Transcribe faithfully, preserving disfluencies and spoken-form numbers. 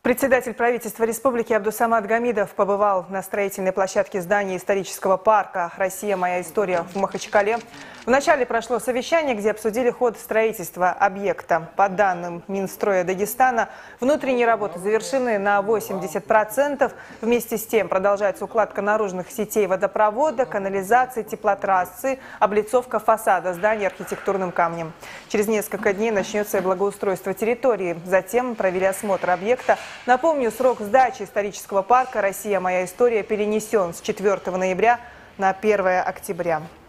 Председатель правительства Республики Абдусамат Гамидов побывал на строительной площадке здания исторического парка «Россия. Моя история» в Махачкале. Вначале прошло совещание, где обсудили ход строительства объекта. По данным Минстроя Дагестана, внутренние работы завершены на восемьдесят процентов. Вместе с тем продолжается укладка наружных сетей водопровода, канализации, теплотрассы, облицовка фасада здания архитектурным камнем. Через несколько дней начнется и благоустройство территории. Затем провели осмотр объекта. Напомню, срок сдачи исторического парка «Россия. Моя история» перенесен с четвёртого ноября на первое октября.